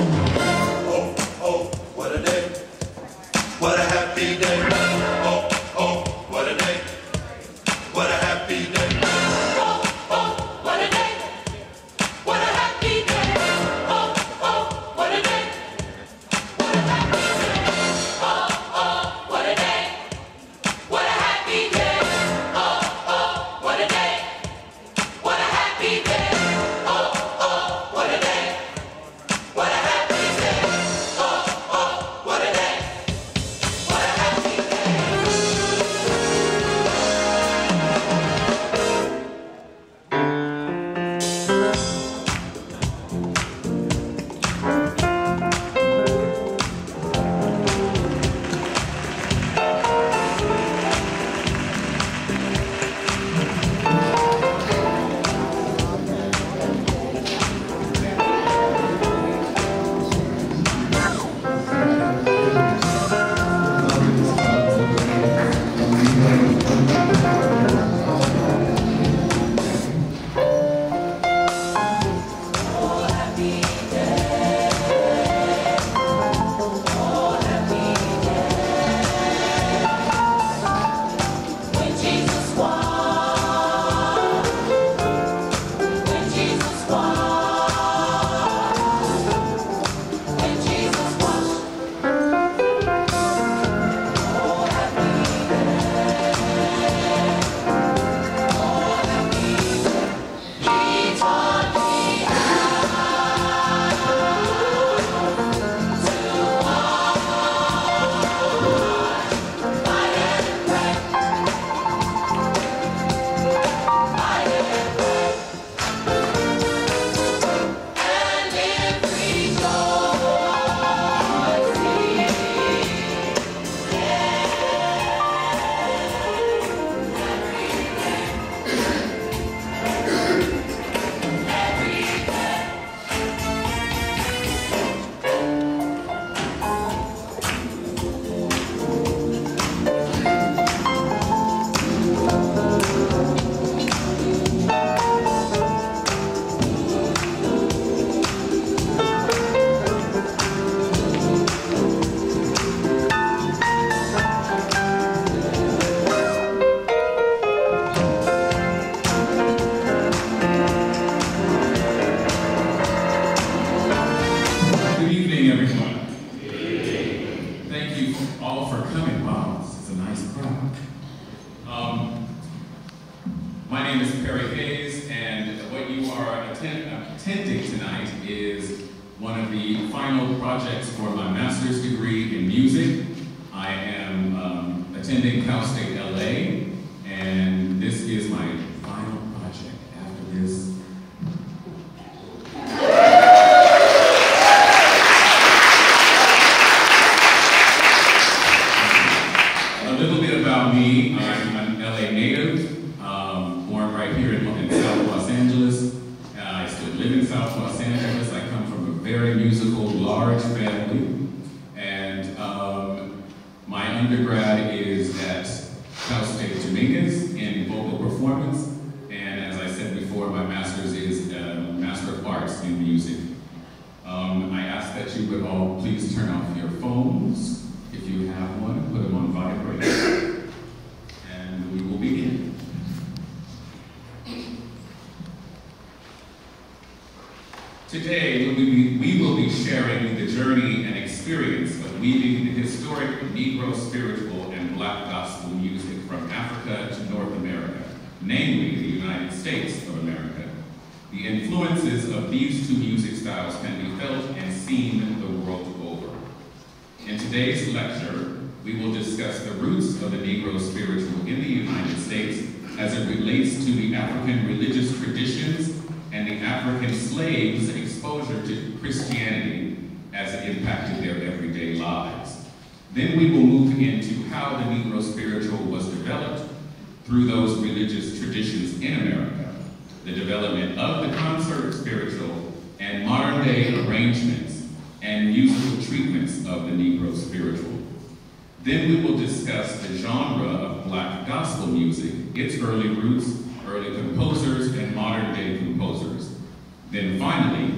attending tonight is one of the final projects for my master's degree in music. I am attending Cal State LA, and this is my final project. After this, a little bit about me. I'm an LA native, born right here in South Los Angeles. I still live in South Los Angeles. I come from a very musical, large family, and my undergrad is at Cal State Dominguez in vocal performance, and as I said before, my master's is Master of Arts in music. I ask that you would all please turn off your phones, if you have one, put them on vibrate, and we will begin. Today, we will be sharing the journey and experience of weaving the historic Negro spiritual and Black gospel music from Africa to North America, namely the United States of America. The influences of these two music styles can be felt and seen the world over. In today's lecture, we will discuss the roots of the Negro spiritual in the United States as it relates to the African religious traditions and the African slaves' exposure to Christianity as it impacted their everyday lives. Then we will move into how the Negro spiritual was developed through those religious traditions in America, the development of the concert spiritual, and modern-day arrangements and musical treatments of the Negro spiritual. Then we will discuss the genre of Black gospel music, its early roots, early composers, and modern-day composers. Then finally,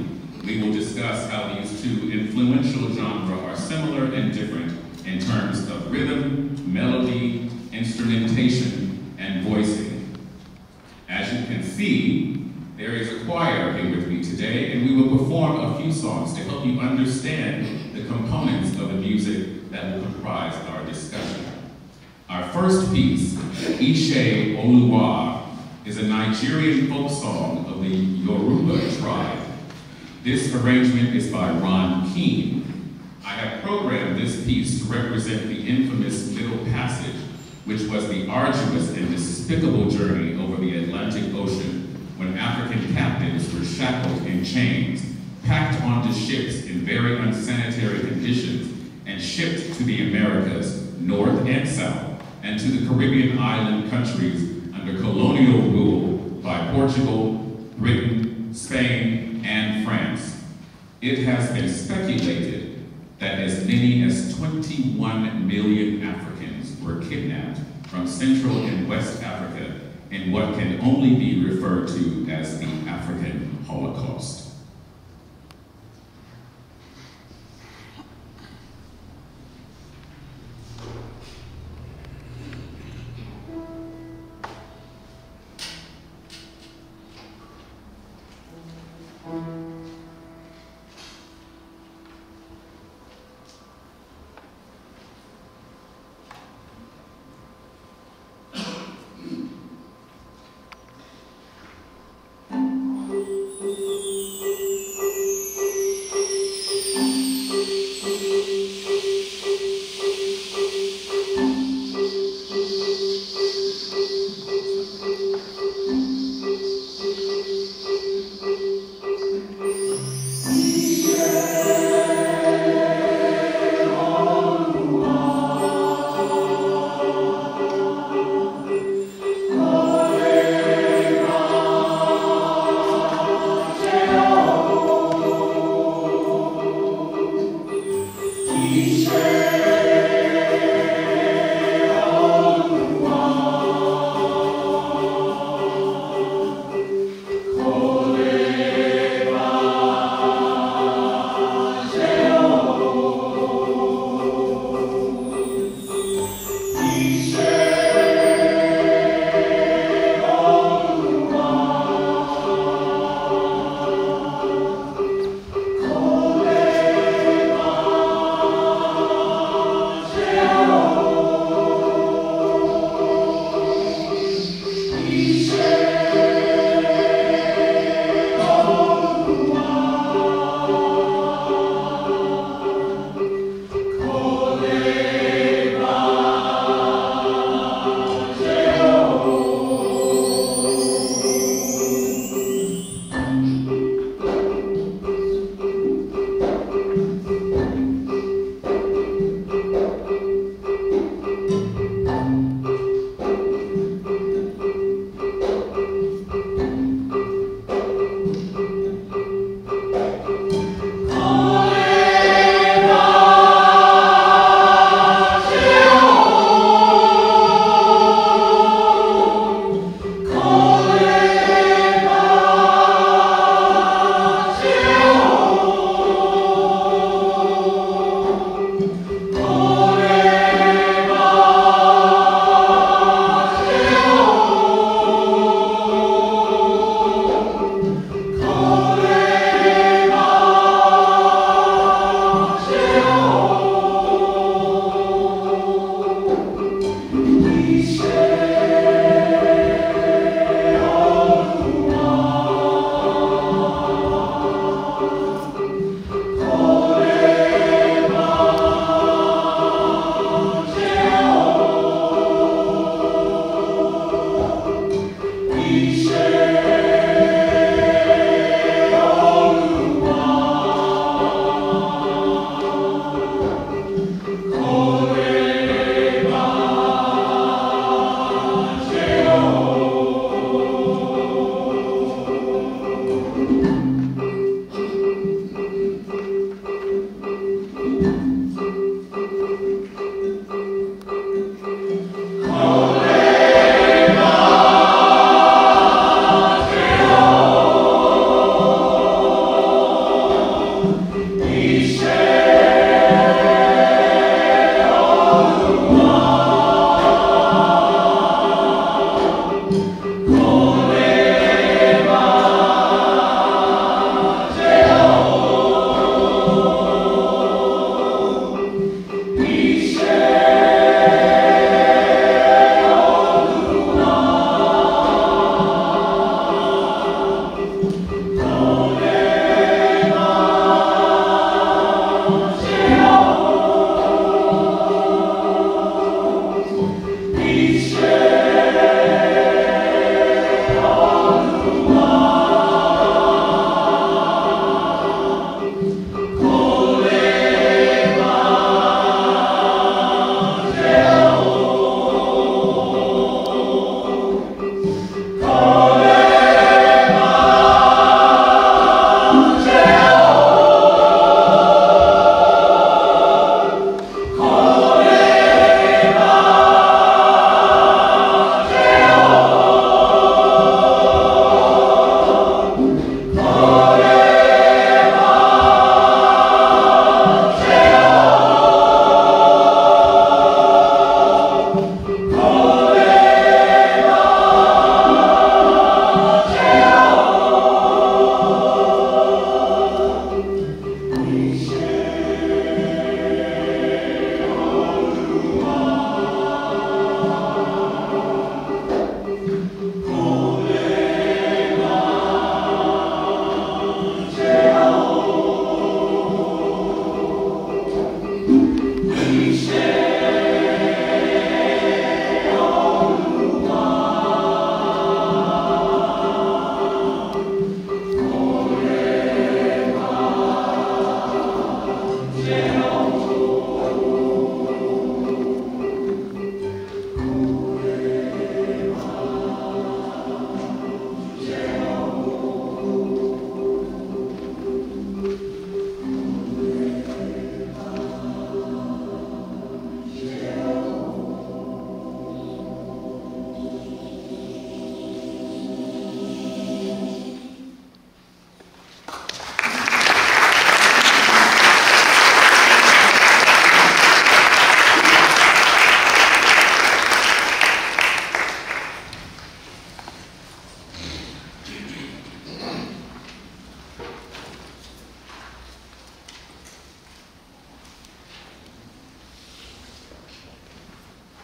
We will discuss how these two influential genres are similar and different in terms of rhythm, melody, instrumentation, and voicing. As you can see, there is a choir here with me today, and we will perform a few songs to help you understand the components of the music that will comprise our discussion. Our first piece, Ishe Oluwa, is a Nigerian folk song of the Yoruba tribe. This arrangement is by Ron Keane. I have programmed this piece to represent the infamous Middle Passage, which was the arduous and despicable journey over the Atlantic Ocean when African captives were shackled in chains, packed onto ships in very unsanitary conditions, and shipped to the Americas, North and South, and to the Caribbean island countries under colonial rule by Portugal, Britain, Spain, and France. It has been speculated that as many as 21 million Africans were kidnapped from Central and West Africa in what can only be referred to as the African Holocaust.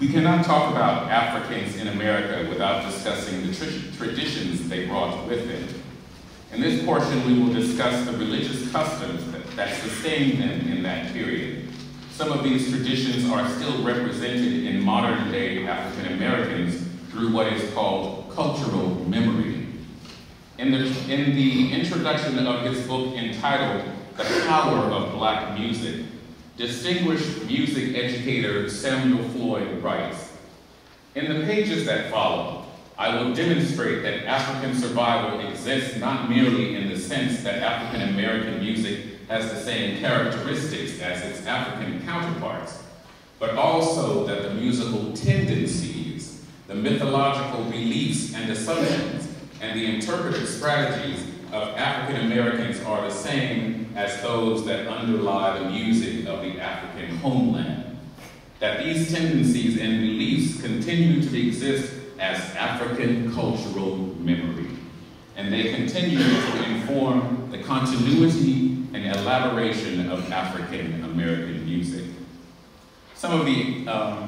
We cannot talk about Africans in America without discussing the traditions they brought with them. In this portion, we will discuss the religious customs that sustained them in that period. Some of these traditions are still represented in modern-day African Americans through what is called cultural memory. In the introduction of his book entitled The Power of Black Music, distinguished music educator Samuel Floyd writes, "In the pages that follow, I will demonstrate that African survival exists not merely in the sense that African American music has the same characteristics as its African counterparts, but also that the musical tendencies, the mythological beliefs and assumptions, and the interpretive strategies of African Americans are the same as those that underlie the music of the African homeland. That these tendencies and beliefs continue to exist as African cultural memory, and they continue to inform the continuity and elaboration of African American music." Some of the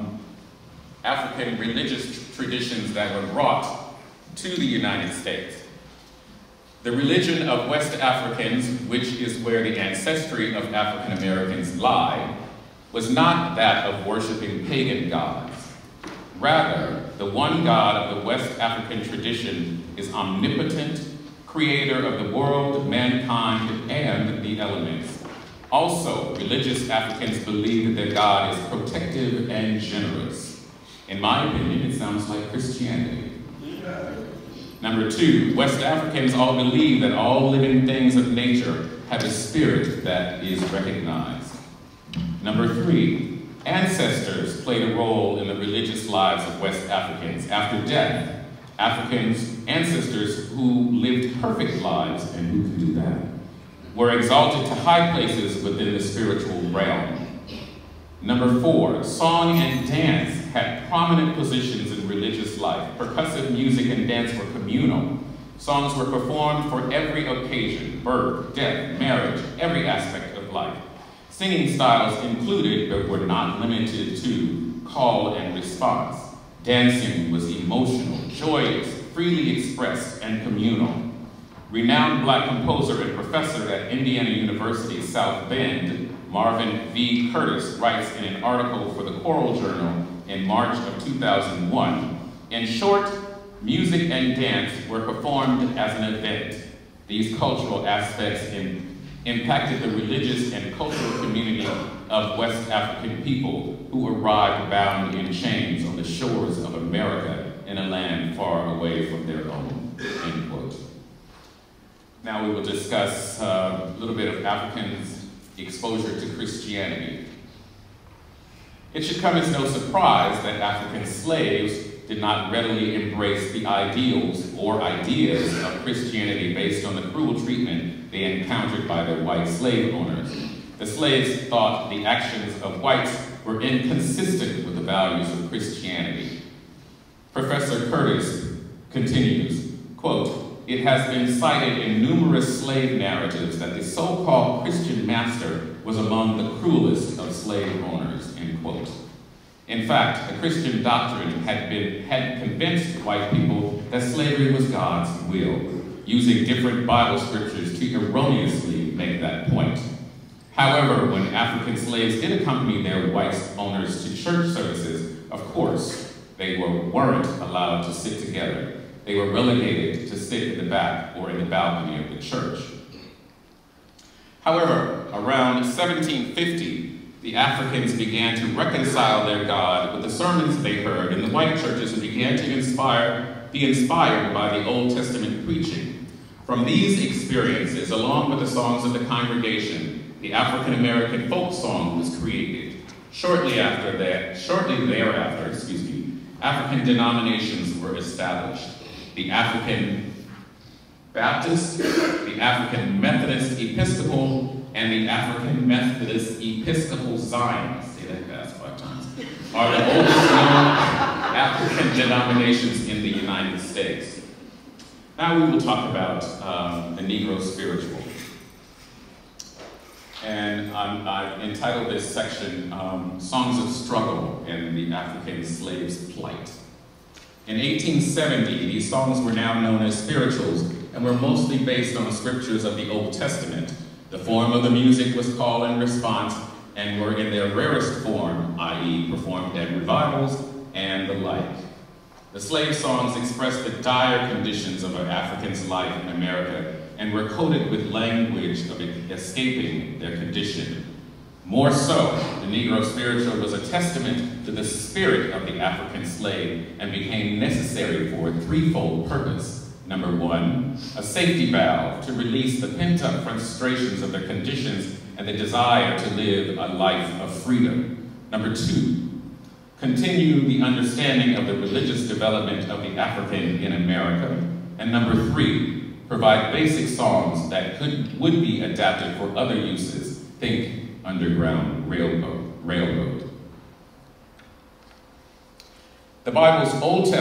African religious traditions that were brought to the United States. The religion of West Africans, which is where the ancestry of African Americans lie, was not that of worshiping pagan gods. Rather, the one God of the West African tradition is omnipotent, creator of the world, mankind, and the elements. Also, religious Africans believe that their God is protective and generous. In my opinion, it sounds like Christianity. Number two, West Africans all believe that all living things of nature have a spirit that is recognized. Number three, ancestors played a role in the religious lives of West Africans. After death, Africans, ancestors who lived perfect lives, and who can do that, were exalted to high places within the spiritual realm. Number four, song and dance had prominent positions in religious life. Percussive music and dance were communal. Songs were performed for every occasion: birth, death, marriage, every aspect of life. Singing styles included, but were not limited to, call and response. Dancing was emotional, joyous, freely expressed, and communal. Renowned Black composer and professor at Indiana University, South Bend, Marvin V. Curtis, writes in an article for the Choral Journal in March of 2001, "In short, music and dance were performed as an event. These cultural aspects impacted the religious and cultural community of West African people who arrived bound in chains on the shores of America in a land far away from their own," end quote. Now we will discuss a little bit of Africans' exposure to Christianity. It should come as no surprise that African slaves did not readily embrace the ideals or ideas of Christianity based on the cruel treatment they encountered by their white slave owners. The slaves thought the actions of whites were inconsistent with the values of Christianity. Professor Curtis continues, quote, "It has been cited in numerous slave narratives that the so-called Christian master was among the cruelest of slave owners," end quote. In fact, the Christian doctrine had convinced white people that slavery was God's will, using different Bible scriptures to erroneously make that point. However, when African slaves did accompany their white owners to church services, of course, they weren't allowed to sit together. They were relegated to sit in the back or in the balcony of the church. However, around 1750, the Africans began to reconcile their God with the sermons they heard in the white churches and began to be inspired by the Old Testament preaching. From these experiences, along with the songs of the congregation, the African American folk song was created. Shortly thereafter, African denominations were established. The African Baptist, the African Methodist Episcopal, and the African Methodist Episcopal Zion, say that fast 5 times, are the oldest known African denominations in the United States. Now we will talk about the Negro spiritual. And I've entitled this section, Songs of Struggle and the African Slave's Plight. In 1870, these songs were now known as spirituals and were mostly based on scriptures of the Old Testament. The form of the music was call and response and were in their rarest form, i.e. performed at revivals and the like. The slave songs expressed the dire conditions of an African's life in America and were coded with language of escaping their condition. More so, the Negro spiritual was a testament to the spirit of the African slave and became necessary for a threefold purpose. Number one, a safety valve to release the pent-up frustrations of their conditions and the desire to live a life of freedom. Number two, continue the understanding of the religious development of the African in America. And number three, provide basic songs that would be adapted for other uses. Think Underground Railroad. The Bible's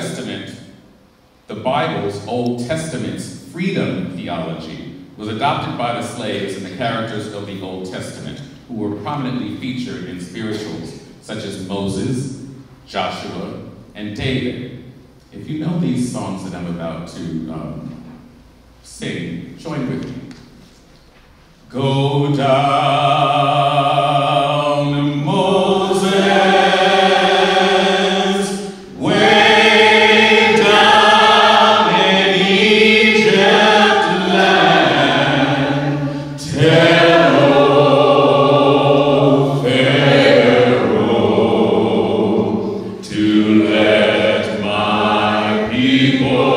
Old Testament's freedom theology was adopted by the slaves and the characters of the Old Testament, who were prominently featured in spirituals such as Moses, Joshua, and David. If you know these songs that I'm about to sing, join with me. Go down, Moses, way down in Egypt land, tell old Pharaoh to let my people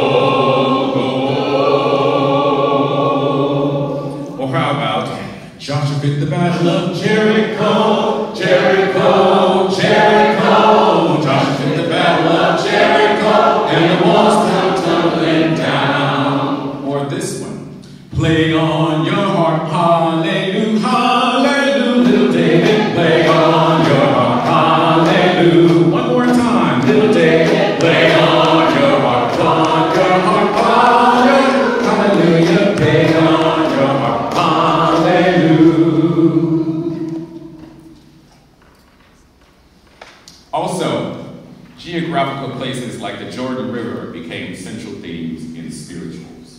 Joshua fit the battle of Jericho, Jericho, Jericho. Joshua fit the battle of Jericho, and the walls come tumbling down. Or this one. Play on your harp, hallelujah, hallelujah, little David. Play on your harp, hallelujah. One more time, little David. Play on your harp, hallelujah, hallelujah. Play on your harp, hallelujah. Also, geographical places like the Jordan River became central themes in spirituals.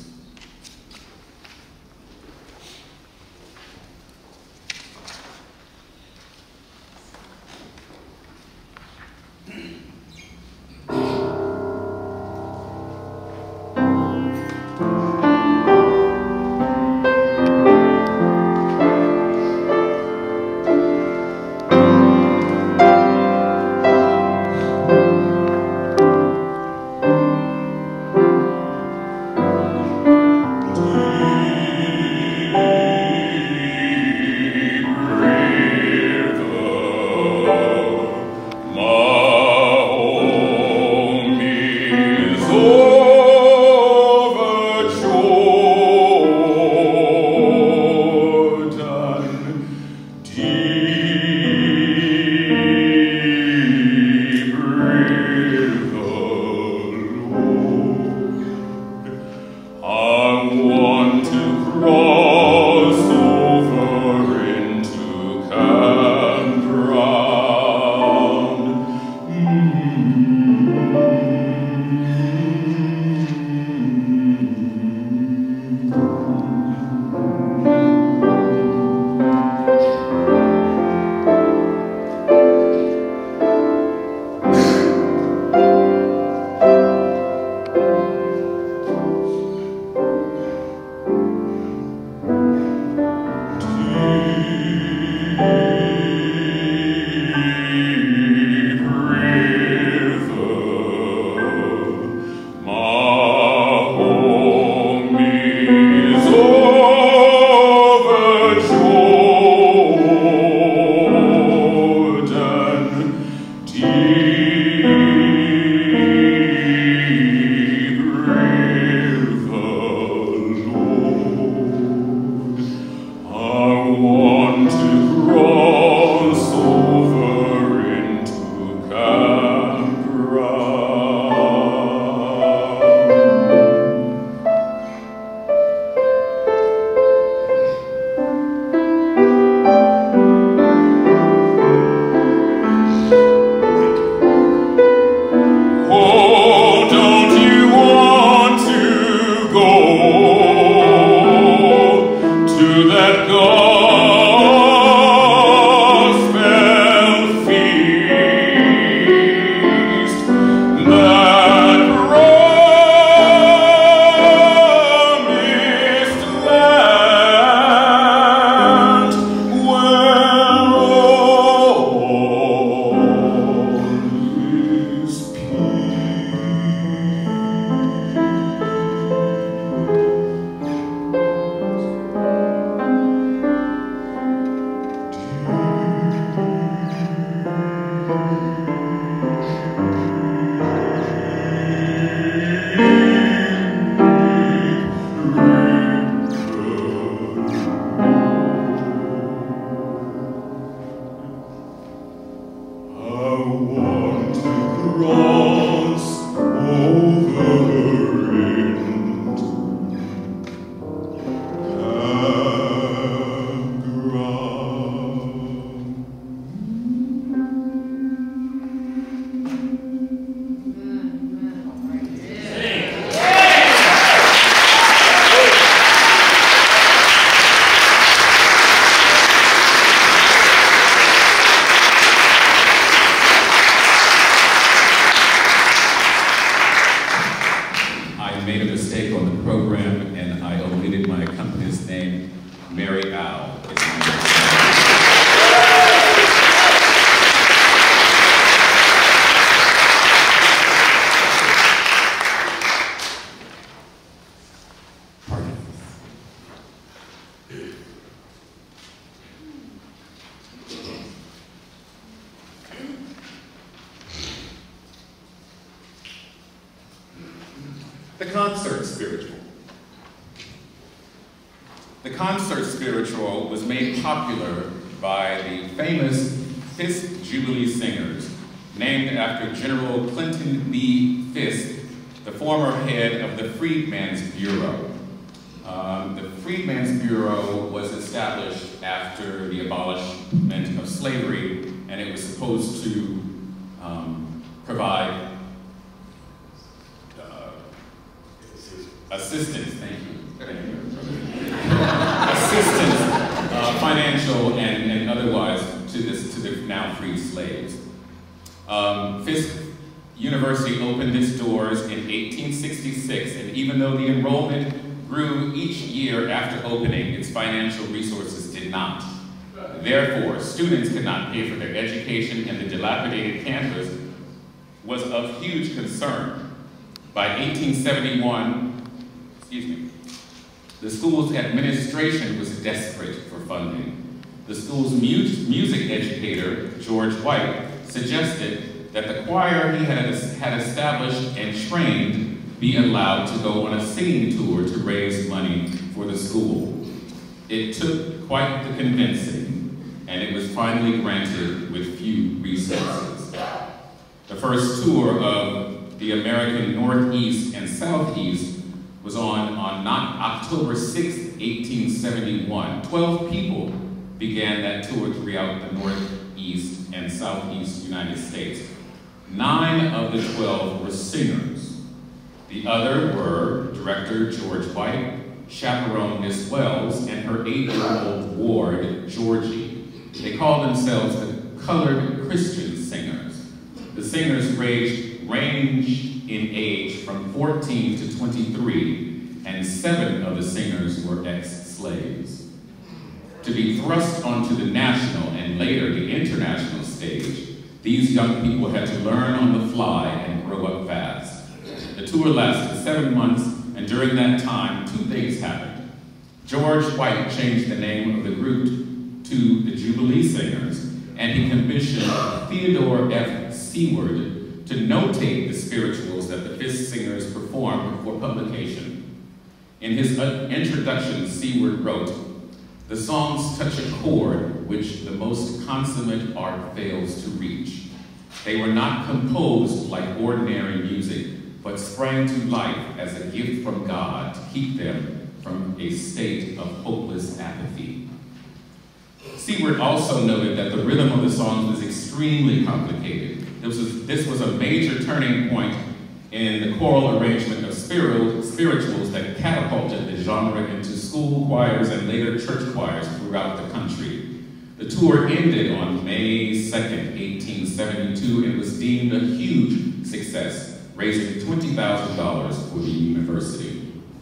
Real. The concert spiritual. The concert spiritual was made popular by the famous Fisk Jubilee Singers, named after General Clinton B. Fisk, the former head of the Freedmen's Bureau. The Freedmen's Bureau was established after the abolishment of slavery, and it was supposed to provide assistance, assistance, financial and otherwise, to the now free slaves. Fisk University opened its doors in 1866, and even though the enrollment grew each year after opening, its financial resources did not. Therefore, students could not pay for their education, and the dilapidated campus was of huge concern. By 1871, the school's administration was desperate for funding. The school's music educator, George White, suggested that the choir he had established and trained be allowed to go on a singing tour to raise money for the school. It took quite the convincing, and it was finally granted with few resources. The first tour of the American Northeast and Southeast was on October 6, 1871. 12 people began that tour throughout the Northeast and Southeast United States. 9 of the 12 were singers. The other were director George White, chaperone Miss Wells, and her 8-year-old ward, Georgie. They called themselves the Colored Christian Singers. The singers ranged in age from 14 to 23, and 7 of the singers were ex-slaves. To be thrust onto the national and later the international stage, these young people had to learn on the fly and grow up fast. The tour lasted 7 months, and during that time, 2 things happened. George White changed the name of the group to the Jubilee Singers, and he commissioned Theodore F. Seward to notate the spirituals that the Fisk Singers performed for publication. In his introduction, Seward wrote, "The songs touch a chord which the most consummate art fails to reach. They were not composed like ordinary music, but sprang to life as a gift from God to keep them from a state of hopeless apathy." Seward also noted that the rhythm of the songs was extremely complicated. This was a major turning point in the choral arrangement of spirituals that catapulted the genre into school choirs and later church choirs throughout the country. The tour ended on May 2nd, 1872, and was deemed a huge success, raising $20,000 for the university.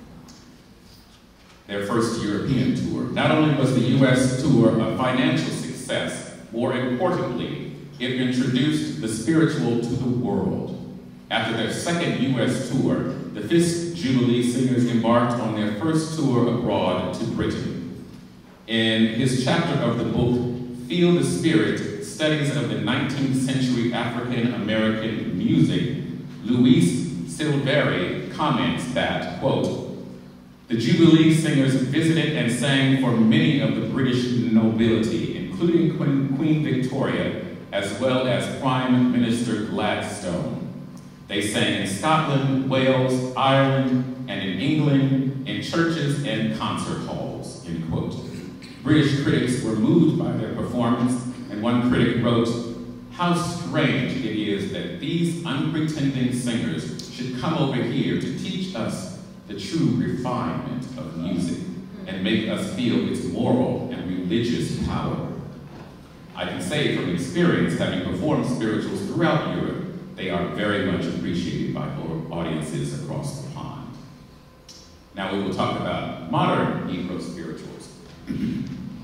Their first European tour. Not only was the U.S. tour a financial success, more importantly, it introduced the spiritual to the world. After their second U.S. tour, the Fisk Jubilee Singers embarked on their first tour abroad to Britain. In his chapter of the book, Feel the Spirit, Studies of the 19th Century African American Music, Luis Silveri comments that, quote, "The Jubilee Singers visited and sang for many of the British nobility, including Queen Victoria, as well as Prime Minister Gladstone. They sang in Scotland, Wales, Ireland, and in England, in churches and concert halls," end quote. British critics were moved by their performance, and one critic wrote, "How strange it is that these unpretending singers should come over here to teach us the true refinement of music and make us feel its moral and religious power." I can say from experience, having performed spirituals throughout Europe, they are very much appreciated by audiences across the pond. Now we will talk about modern Negro spirituals.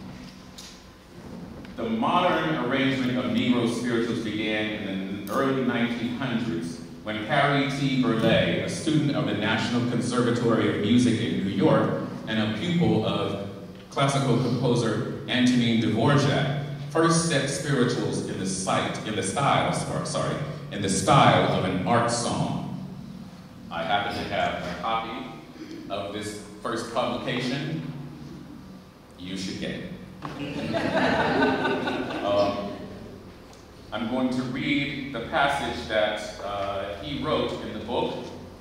The modern arrangement of Negro spirituals began in the early 1900s when Harry T. Burleigh, a student of the National Conservatory of Music in New York and a pupil of classical composer Antonin Dvorak, first set spirituals in the style of an art song. I happen to have a copy of this first publication. You should get it. I'm going to read the passage that he wrote in the book.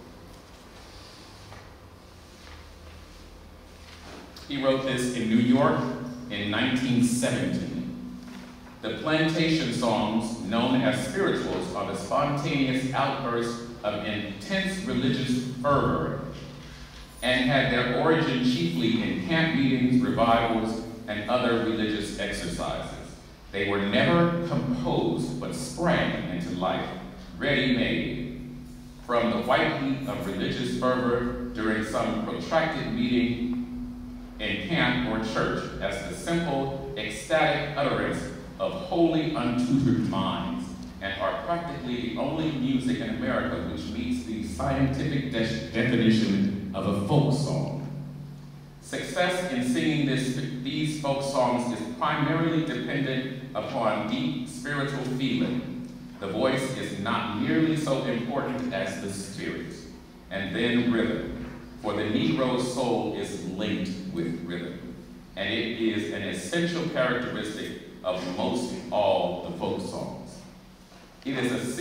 He wrote this in New York in 1917. The plantation songs, known as spirituals, are the spontaneous outbursts of intense religious fervor and had their origin chiefly in camp meetings, revivals, and other religious exercises. They were never composed, but sprang into life, ready-made, from the white heat of religious fervor during some protracted meeting in camp or church as the simple, ecstatic utterance of wholly untutored minds, and are practically the only music in America which meets the scientific definition of a folk song. Success in singing these folk songs is primarily dependent upon deep spiritual feeling. The voice is not nearly so important as the spirit, and then rhythm, for the Negro's soul is linked with rhythm, and it is an essential characteristic of most all the folk songs. It is a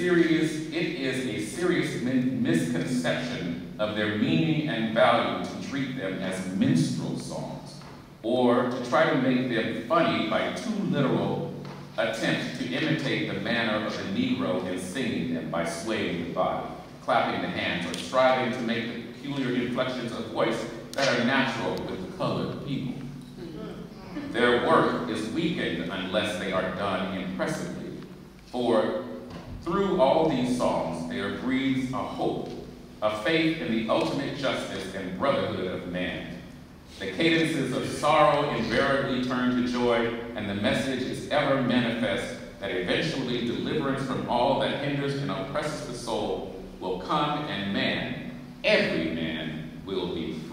serious misconception of their meaning and value to treat them as minstrel songs, or to try to make them funny by too literal attempt to imitate the manner of the Negro in singing them by swaying the body, clapping the hands, or striving to make the peculiar inflections of voice that are natural with the colored people. Their work is weakened unless they are done impressively, for through all these songs there breathes a hope, a faith in the ultimate justice and brotherhood of man. The cadences of sorrow invariably turn to joy, and the message is ever manifest that eventually deliverance from all that hinders and oppresses the soul will come, and man, every man, will be free.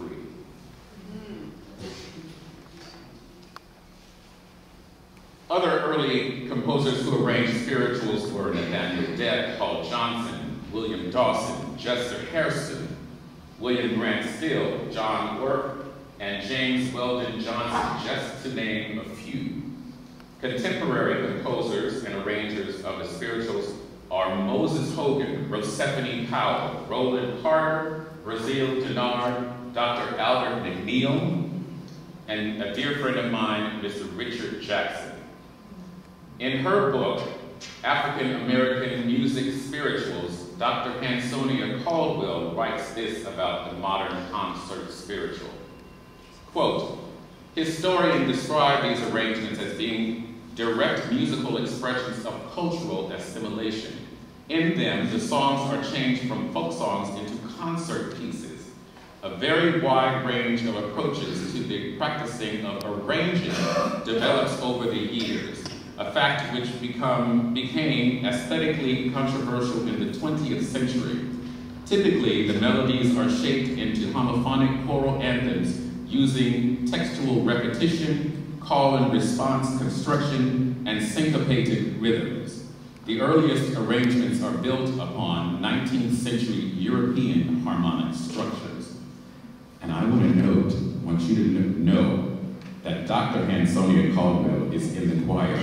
Other early composers who arranged spirituals were Nathaniel Dett, Paul Johnson, William Dawson, Chester Hairston, William Grant Still, John Work, and James Weldon Johnson, just to name a few. Contemporary composers and arrangers of the spirituals are Moses Hogan, Rosephine Powell, Roland Carter, Brazil Denard, Dr. Albert McNeil, and a dear friend of mine, Mr. Richard Jackson. In her book, African American Music Spirituals, Dr. Hansonia Caldwell writes this about the modern concert spiritual. Quote, historians describe these arrangements as being direct musical expressions of cultural assimilation. In them, the songs are changed from folk songs into concert pieces. A very wide range of approaches to the practicing of arranging develops over the years, a fact which became aesthetically controversial in the 20th century. Typically, the melodies are shaped into homophonic choral anthems using textual repetition, call and response construction, and syncopated rhythms. The earliest arrangements are built upon 19th century European harmonic structures. And I want you to know that Dr. Hansonia Caldwell is in the choir.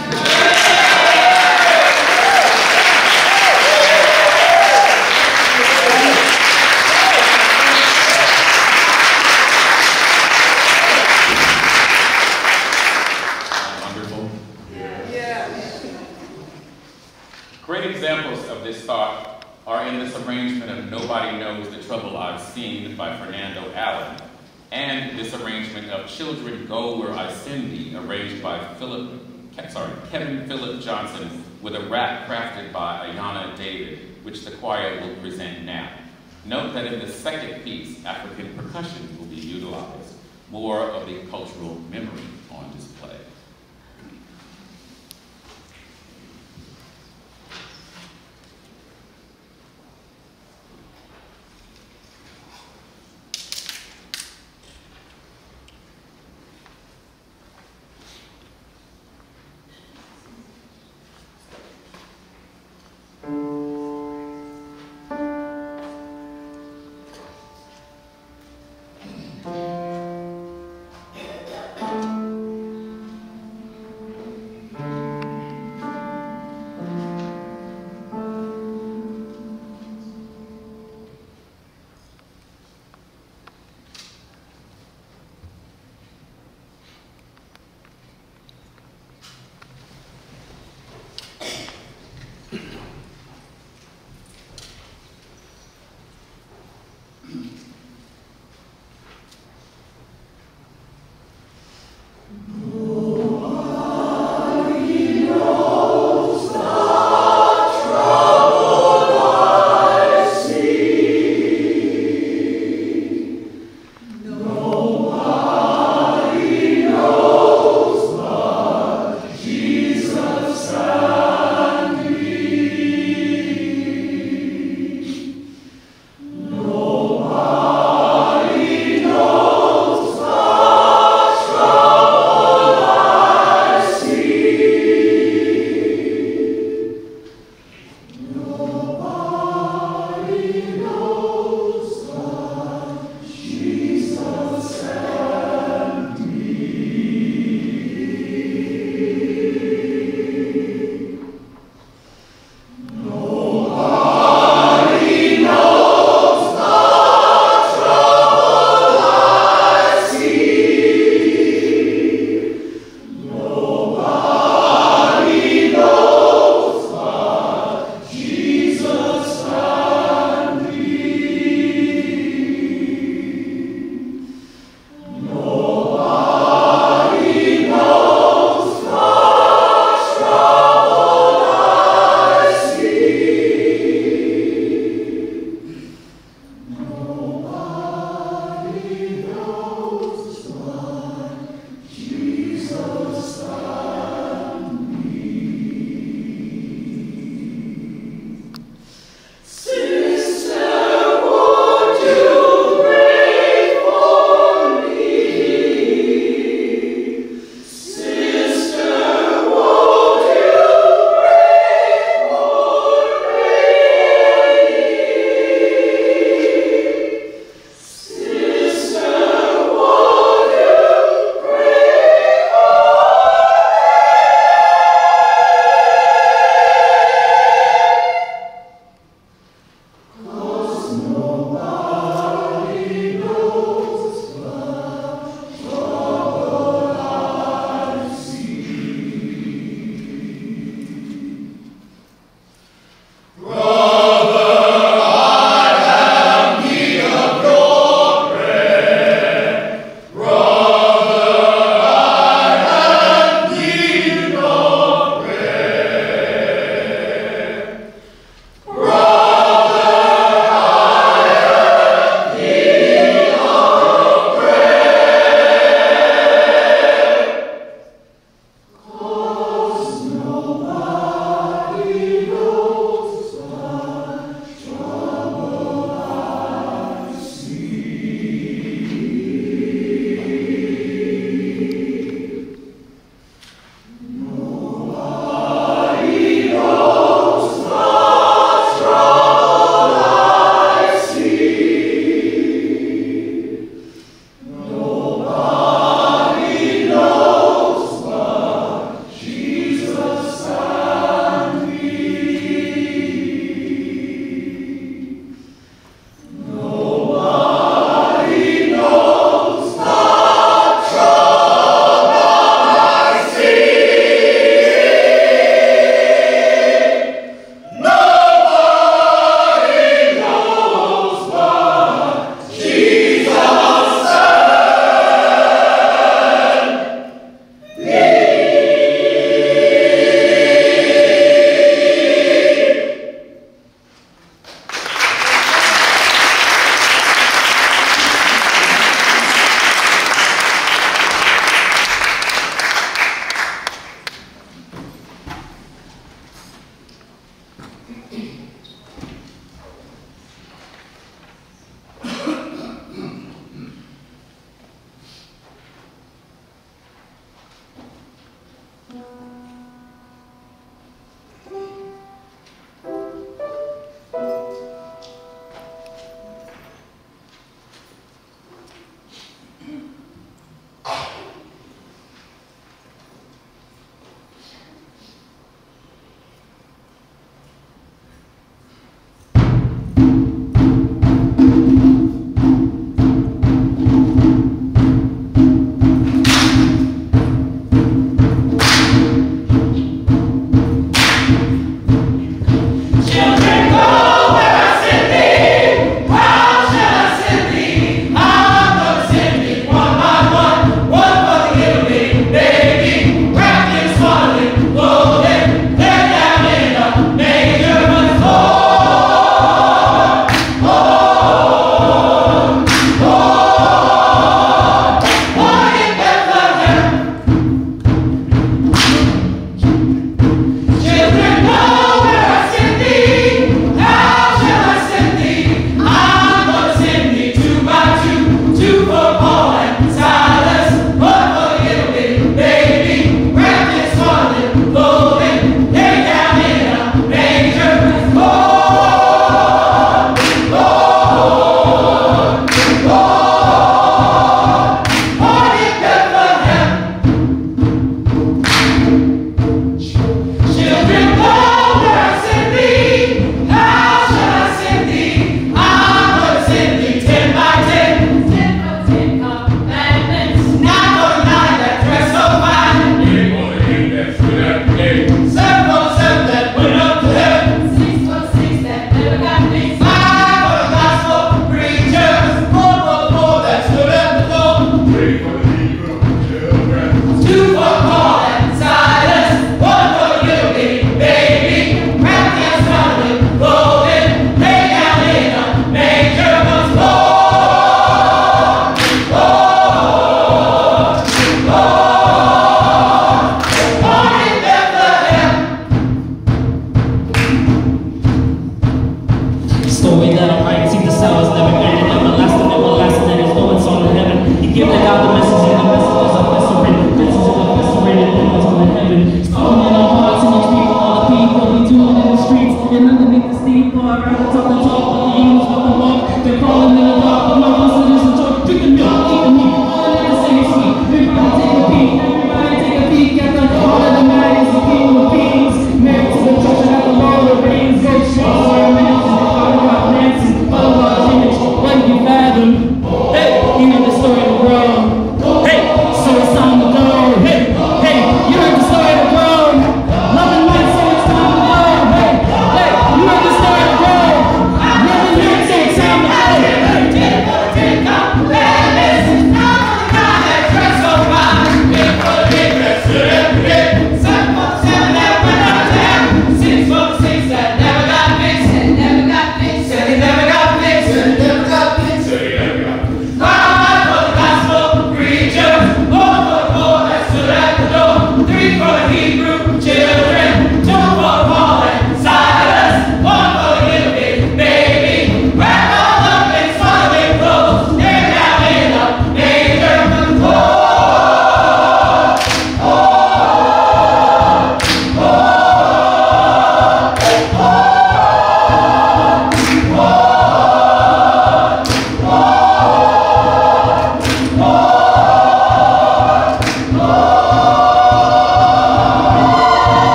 Wonderful. Yeah. Great examples of this thought are in this arrangement of Nobody Knows the Trouble I've Seen by Fernando Allen, and this arrangement of Children Go Where I Send Thee, arranged by Kevin Philip Johnson, with a rap crafted by Ayanna David, which the choir will present now. Note that in the second piece, African percussion will be utilized, more of the cultural memory on display.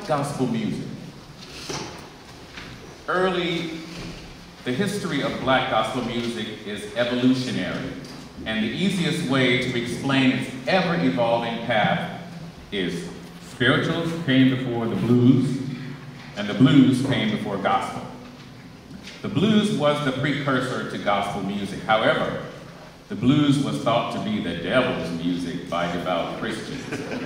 gospel music? The history of black gospel music is evolutionary, and the easiest way to explain its ever-evolving path is spirituals came before the blues, and the blues came before gospel. The blues was the precursor to gospel music. However, the blues was thought to be the devil's music by devout Christians.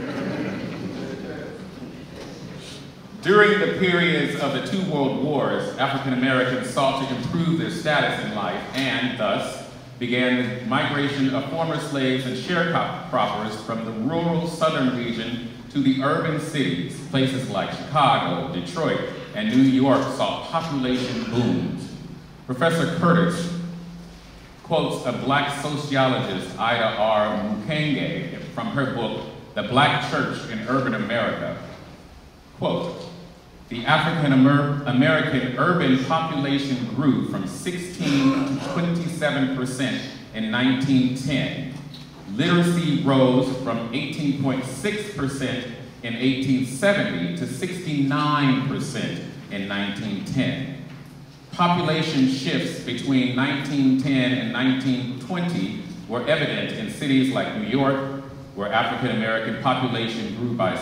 During the periods of the two world wars, African Americans sought to improve their status in life and thus began the migration of former slaves and sharecroppers from the rural southern region to the urban cities. Places like Chicago, Detroit, and New York saw population booms. Professor Curtis quotes a black sociologist, Ida R. Mukenge, from her book, The Black Church in Urban America. Quote, the African American urban population grew from 16 to 27% in 1910. Literacy rose from 18.6% in 1870 to 69% in 1910. Population shifts between 1910 and 1920 were evident in cities like New York, where African American population grew by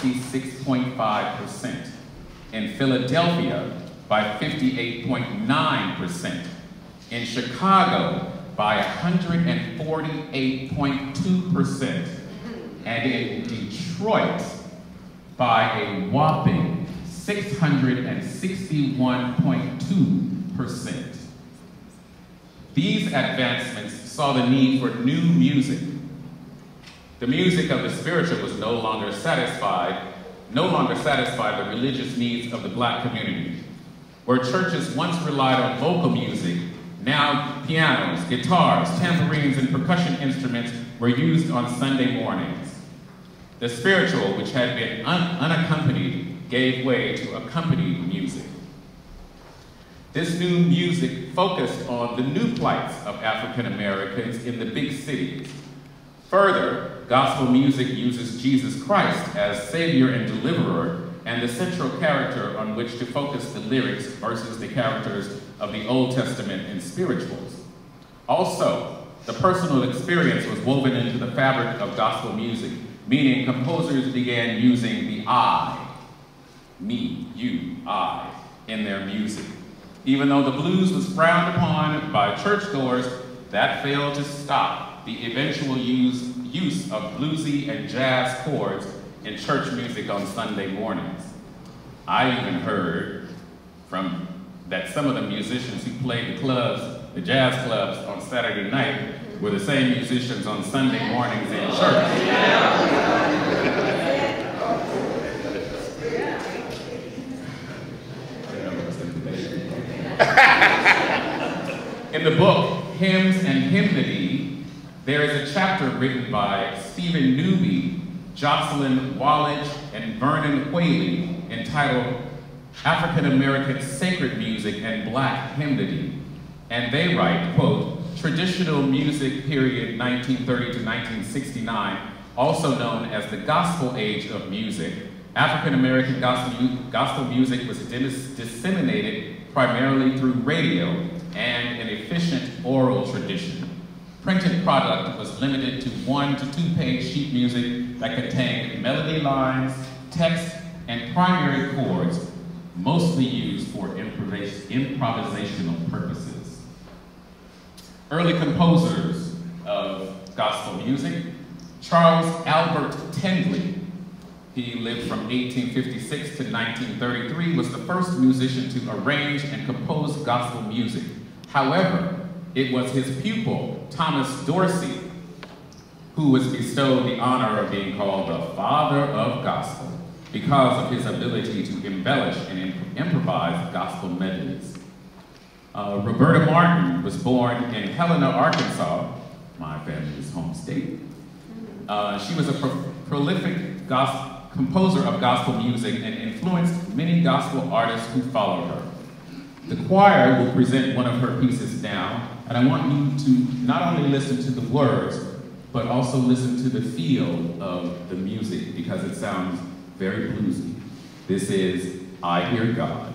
66.5%. In Philadelphia by 58.9%, in Chicago by 148.2%, and in Detroit by a whopping 661.2%. These advancements saw the need for new music. The music of the spiritual was no longer satisfied the religious needs of the black community. Where churches once relied on vocal music, now pianos, guitars, tambourines, and percussion instruments were used on Sunday mornings. The spiritual, which had been unaccompanied, gave way to accompanied music. This new music focused on the new plights of African Americans in the big cities. Further, gospel music uses Jesus Christ as Savior and Deliverer and the central character on which to focus the lyrics versus the characters of the Old Testament and spirituals. Also, the personal experience was woven into the fabric of gospel music, meaning composers began using the I, me, you, I, in their music. Even though the blues was frowned upon by churchgoers, that failed to stop the eventual use of bluesy and jazz chords in church music on Sunday mornings. I even heard that some of the musicians who played the clubs, the jazz clubs on Saturday night, were the same musicians on Sunday mornings in church. In the book, Hymns and Hymnody, there is a chapter written by Stephen Newby, Jocelyn Wallach, and Vernon Whaley entitled African American Sacred Music and Black Hymnody. And they write, quote, traditional music period 1930 to 1969, also known as the gospel age of music, African American gospel music was disseminated primarily through radio and an efficient oral tradition. Printed product was limited to 1 to 2 page sheet music that contained melody lines, text, and primary chords, mostly used for improvisational purposes. Early composers of gospel music, Charles Albert Tindley, he lived from 1856 to 1933, was the first musician to arrange and compose gospel music. However, it was his pupil, Thomas Dorsey, who was bestowed the honor of being called the father of gospel because of his ability to embellish and improvise gospel medleys. Roberta Martin was born in Helena, Arkansas, my family's home state. She was a prolific composer of gospel music and influenced many gospel artists who followed her. The choir will present one of her pieces now, and I want you to not only listen to the words, but also listen to the feel of the music because it sounds very bluesy. This is I Hear God.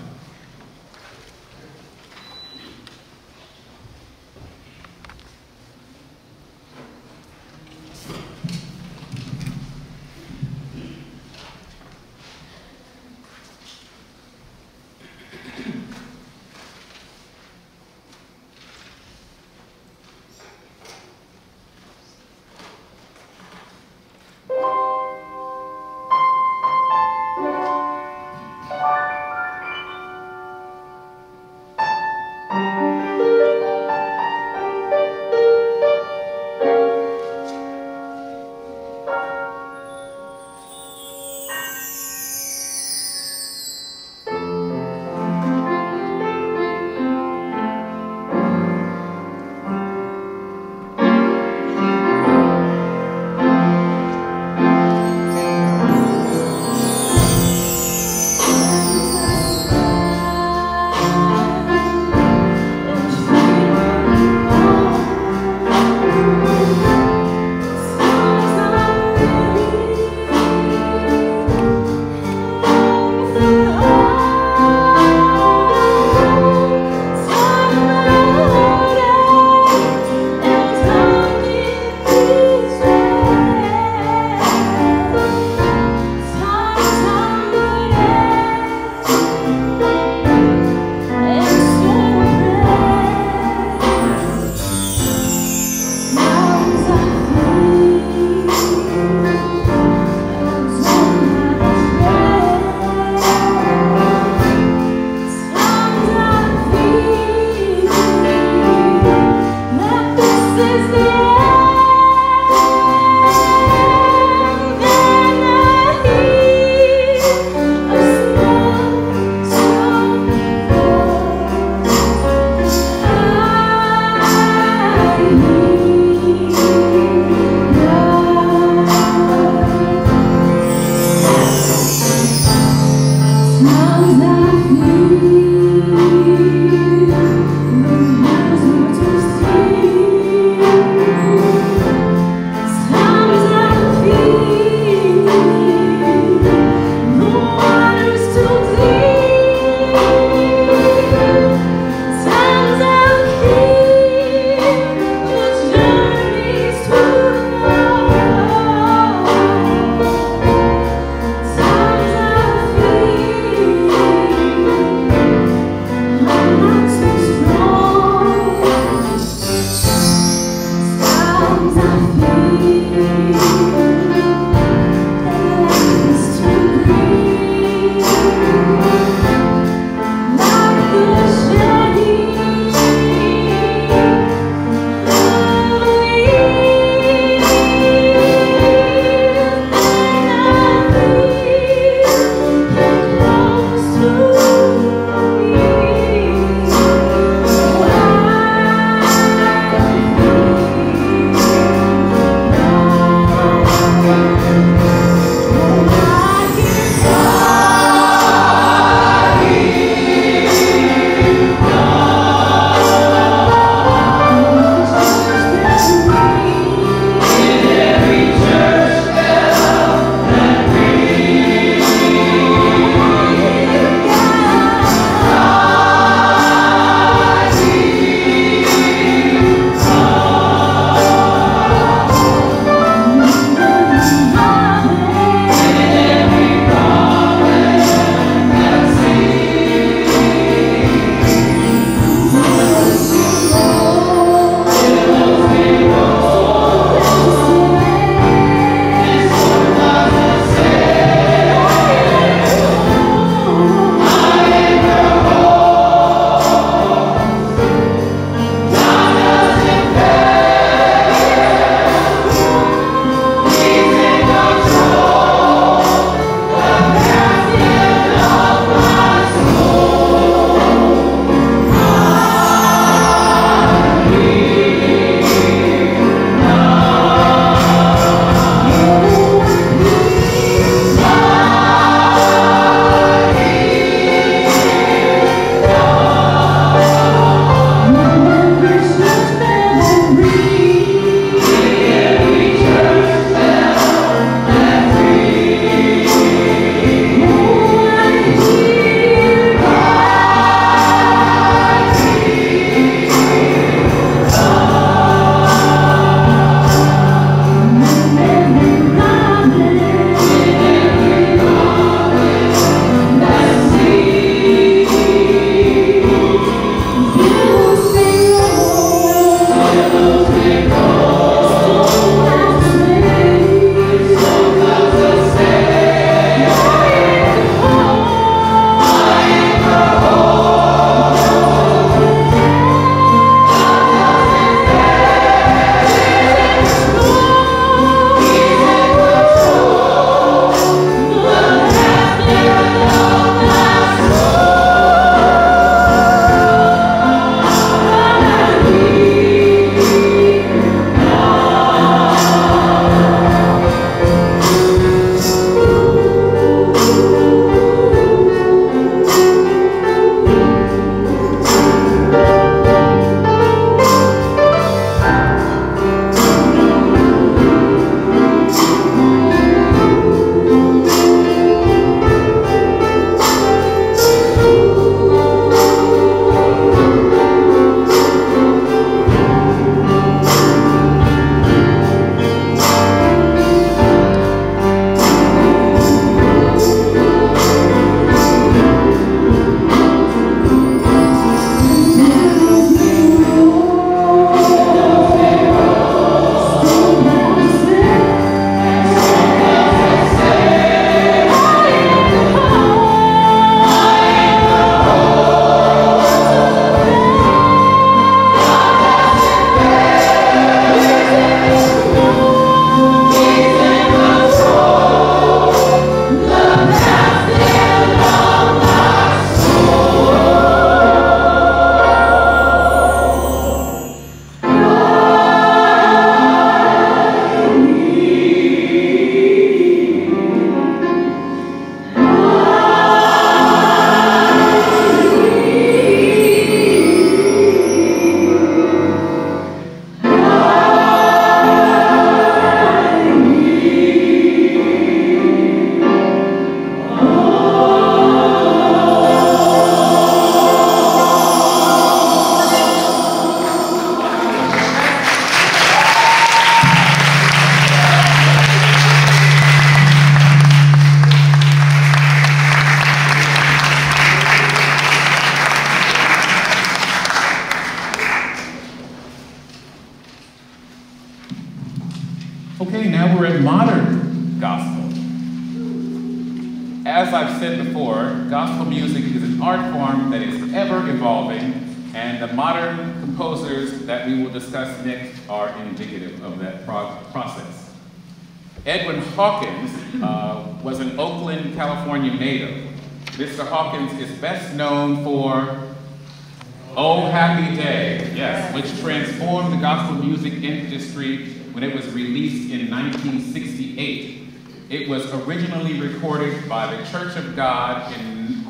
Okay, now we're at modern gospel. As I've said before, gospel music is an art form that is ever evolving, and the modern composers that we will discuss next are indicative of that process. Edwin Hawkins was an Oakland, California native. Mr. Hawkins is best known for Oh Happy Day, yes, which transformed the gospel music industry when it was released in 1968. It was originally recorded by the Church of God in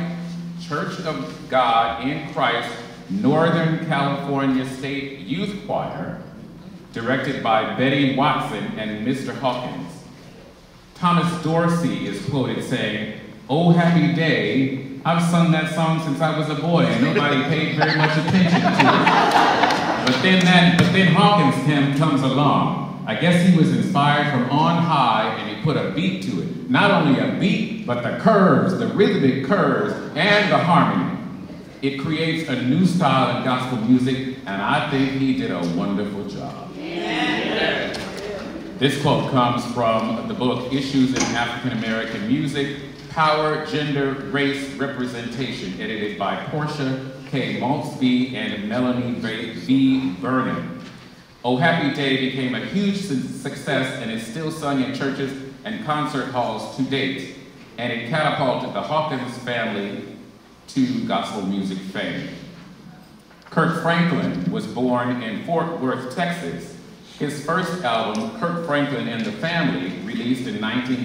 Christ Northern California State Youth Choir, directed by Betty Watson and Mr. Hawkins. Thomas Dorsey is quoted saying, "Oh Happy Day, I've sung that song since I was a boy and nobody paid very much attention to it." But then Hawkins' hymn comes along. I guess he was inspired from on high and he put a beat to it. Not only a beat, but the curves, the rhythmic curves, and the harmony. It creates a new style in gospel music, and I think he did a wonderful job. Amen. This quote comes from the book Issues in African American Music, Power, Gender, Race, Representation, edited by Portia K. Maltzby and Melanie V. Burnham. Oh Happy Day became a huge success and is still sung in churches and concert halls to date, and it catapulted the Hawkins family to gospel music fame. Kirk Franklin was born in Fort Worth, Texas. His first album, Kirk Franklin and the Family, released in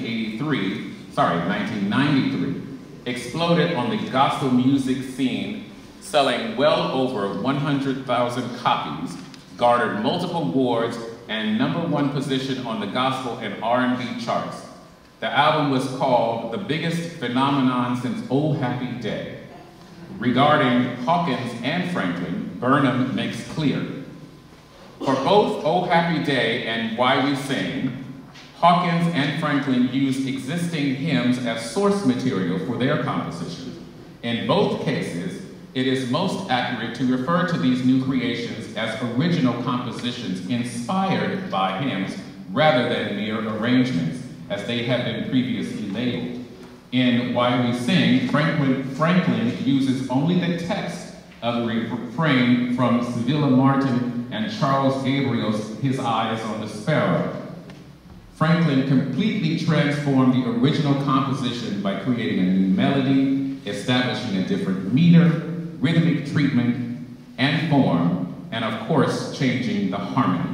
1993, exploded on the gospel music scene, selling well over 100,000 copies, garnered multiple awards, and #1 position on the gospel and R&B charts. The album was called the biggest phenomenon since Oh Happy Day. Regarding Hawkins and Franklin, Burnham makes clear, for both Oh Happy Day and Why We Sing, Hawkins and Franklin used existing hymns as source material for their compositions. In both cases, it is most accurate to refer to these new creations as original compositions inspired by hymns rather than mere arrangements, as they have been previously labeled. In Why We Sing, Franklin uses only the text of the refrain from Sevilla Martin and Charles Gabriel's His Eyes on the Sparrow. Franklin completely transformed the original composition by creating a new melody, establishing a different meter, rhythmic treatment, and form, and of course, changing the harmony.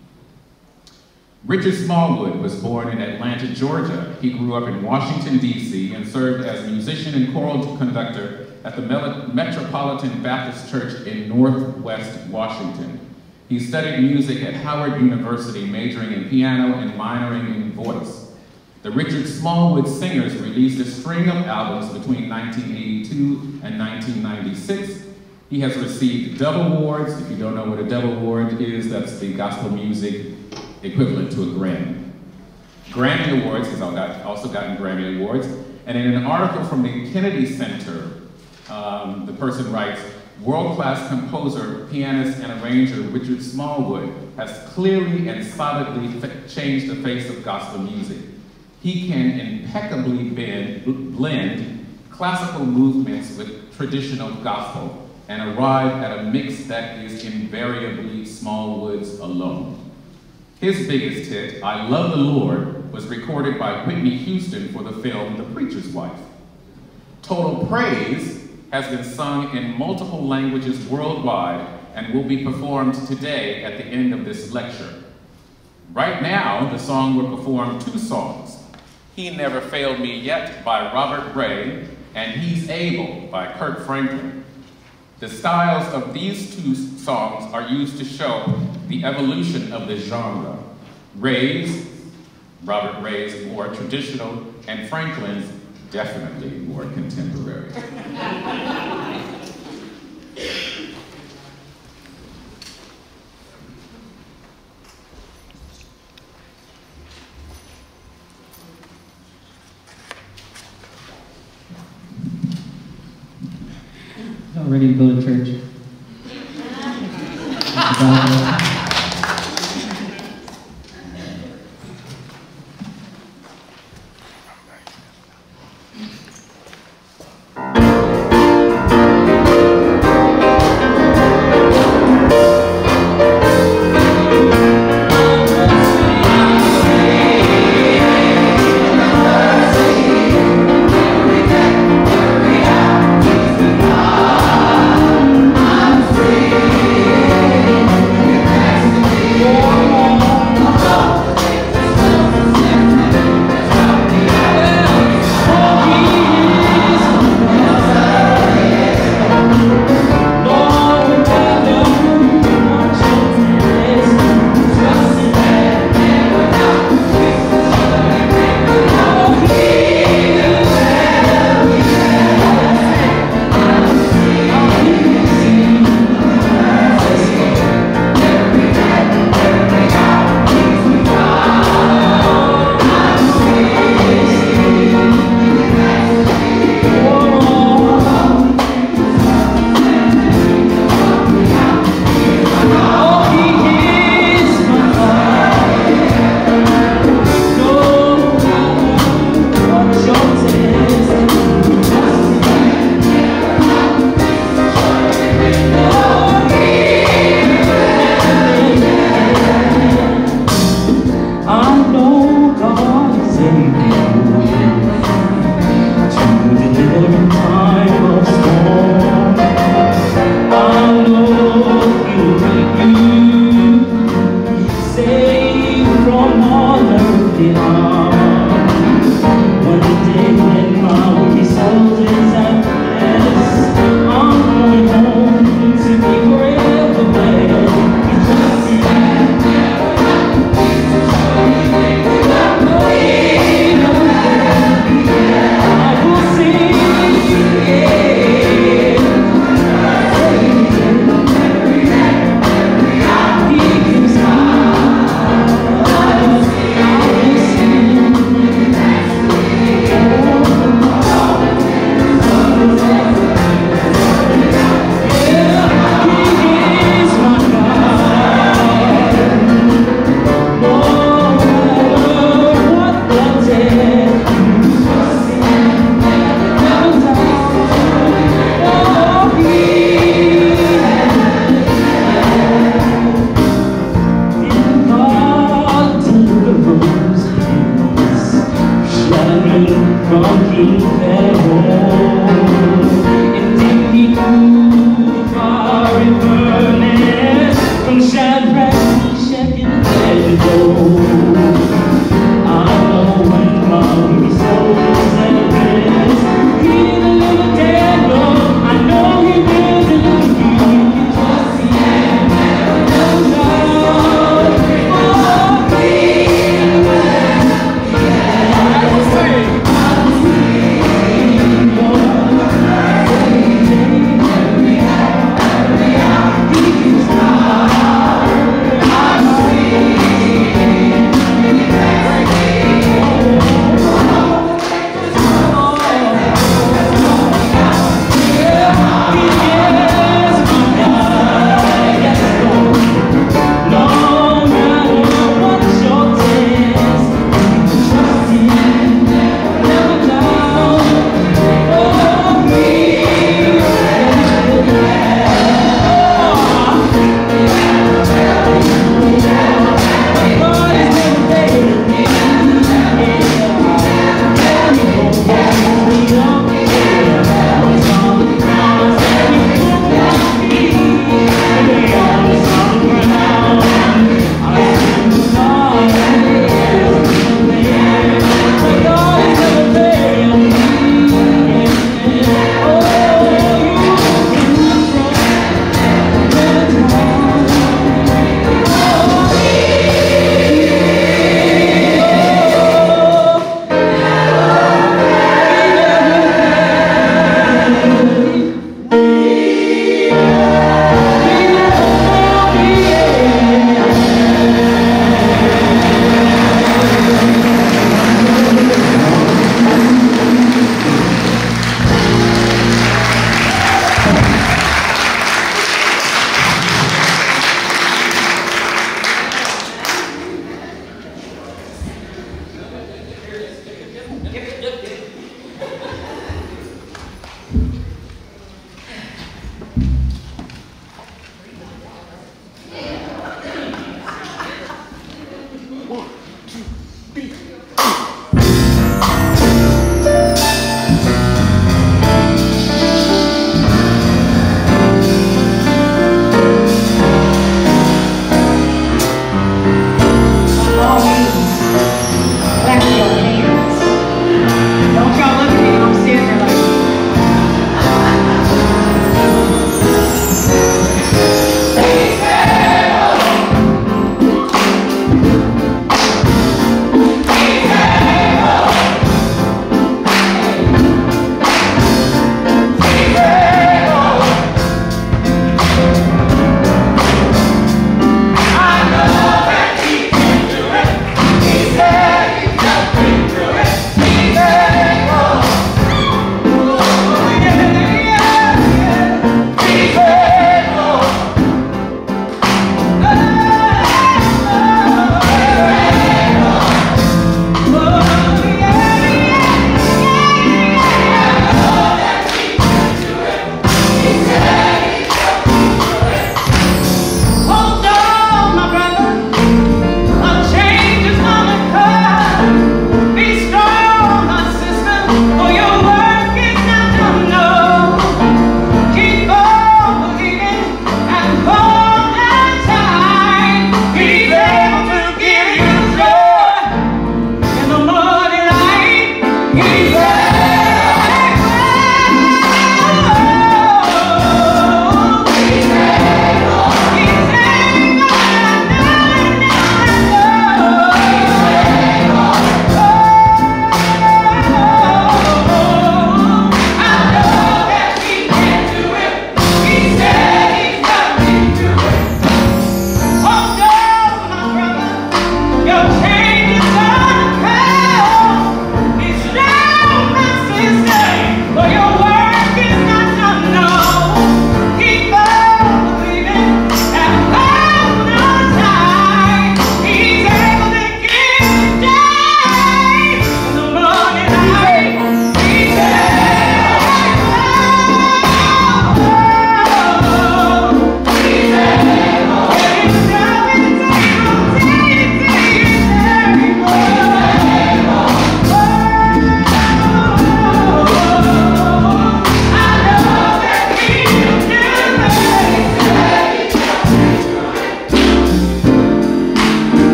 Richard Smallwood was born in Atlanta, Georgia. He grew up in Washington, D.C., and served as musician and choral conductor at the Metropolitan Baptist Church in Northwest Washington. He studied music at Howard University, majoring in piano and minoring in voice. The Richard Smallwood Singers released a string of albums between 1982 and 1996. He has received Dove Awards. If you don't know what a Dove Award is, that's the gospel music equivalent to a Grammy. Grammy Awards, he's also gotten Grammy Awards. And in an article from the Kennedy Center, the person writes, world-class composer, pianist, and arranger Richard Smallwood has clearly and solidly changed the face of gospel music. He can impeccably blend classical movements with traditional gospel and arrive at a mix that is invariably Smallwood's alone. His biggest hit, I Love the Lord, was recorded by Whitney Houston for the film The Preacher's Wife. Total Praise has been sung in multiple languages worldwide and will be performed today at the end of this lecture. Right now, the song will perform two songs, He Never Failed Me Yet by Robert Ray and He's Able by Kirk Franklin. The styles of these two songs are used to show the evolution of the genre. Robert Ray's more traditional, and Franklin's definitely more contemporary. Y'all ready to go to church?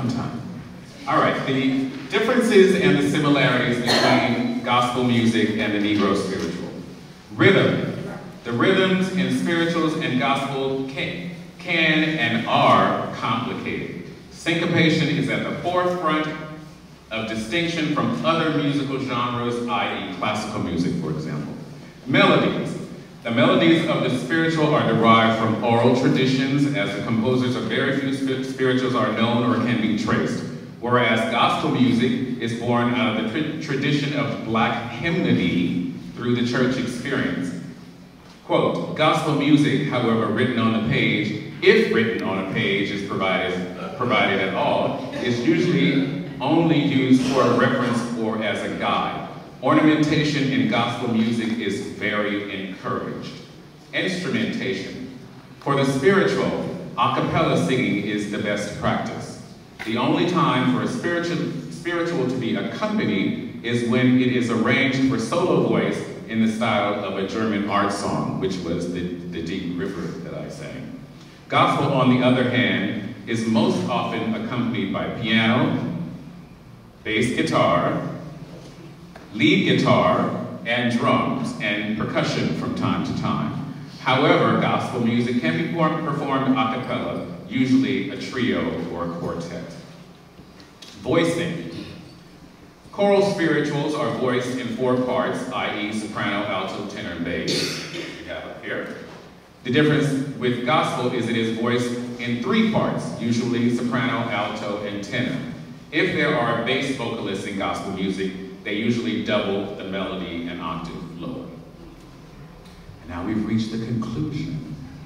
to time. All right, the differences and the similarities between gospel music and the Negro spiritual. Rhythm. The rhythms in spirituals and gospel can and are complicated. Syncopation is at the forefront of distinction from other musical genres, i.e. classical music, for example. Melodies. The melodies of the spiritual are derived from oral traditions, as the composers of very few spirituals are known or can be traced, whereas gospel music is born out of the tradition of Black hymnody through the church experience. Quote, gospel music, however, written on the page, if written on a page is provided at all, is usually only used for a reference or as a guide. Ornamentation in gospel music is very encouraged. Instrumentation. For the spiritual, a cappella singing is the best practice. The only time for a spiritual to be accompanied is when it is arranged for solo voice in the style of a German art song, which was the Deep River that I sang. Gospel, on the other hand, is most often accompanied by piano, bass guitar, lead guitar, and drums, and percussion from time to time. However, gospel music can be performed a cappella, usually a trio or a quartet. Voicing. Choral spirituals are voiced in 4 parts, i.e. soprano, alto, tenor, and bass. We have up here. The difference with gospel is it is voiced in 3 parts, usually soprano, alto, and tenor. If there are bass vocalists in gospel music, they usually double the melody an octave lower. And now we've reached the conclusion.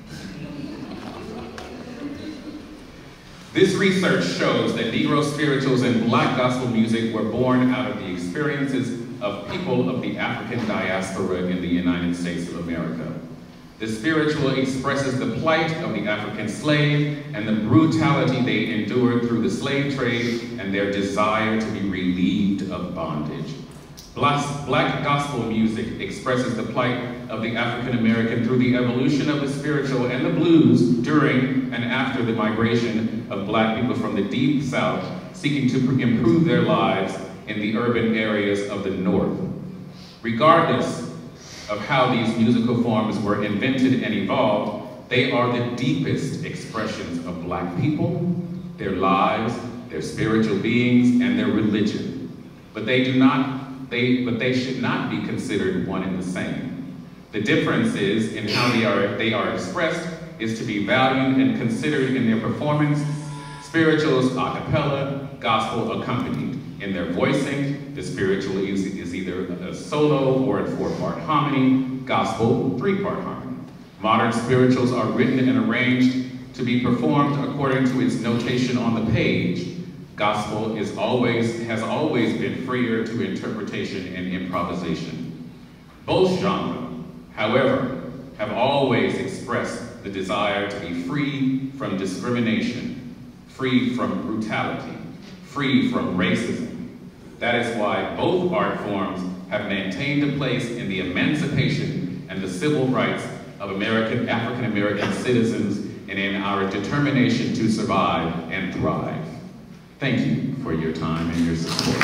This research shows that Negro spirituals and Black gospel music were born out of the experiences of people of the African diaspora in the United States of America. The spiritual expresses the plight of the African slave and the brutality they endured through the slave trade and their desire to be relieved of bondage. Black gospel music expresses the plight of the African American through the evolution of the spiritual and the blues during and after the migration of Black people from the Deep South, seeking to improve their lives in the urban areas of the North. Regardless of how these musical forms were invented and evolved, they are the deepest expressions of Black people, their lives, their spiritual beings, and their religion. But they should not be considered one and the same. The difference is in how they are expressed is to be valued and considered in their performance. Spirituals a cappella, gospel accompanied. In their voicing, the spiritual is either a solo or a 4-part harmony, gospel 3-part harmony. Modern spirituals are written and arranged to be performed according to its notation on the page. Gospel has always been freer to interpretation and improvisation. Both genres, however, have always expressed the desire to be free from discrimination, free from brutality, free from racism. That is why both art forms have maintained a place in the emancipation and the civil rights of African American citizens and in our determination to survive and thrive. Thank you for your time and your support.